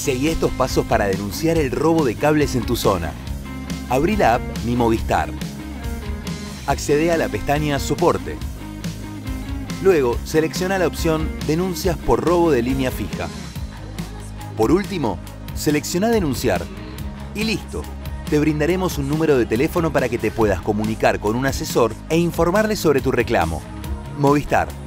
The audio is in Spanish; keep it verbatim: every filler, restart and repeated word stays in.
Seguí estos pasos para denunciar el robo de cables en tu zona. Abrí la app Mi Movistar. Accede a la pestaña Soporte. Luego, selecciona la opción Denuncias por robo de línea fija. Por último, selecciona Denunciar. Y listo. Te brindaremos un número de teléfono para que te puedas comunicar con un asesor e informarle sobre tu reclamo. Movistar.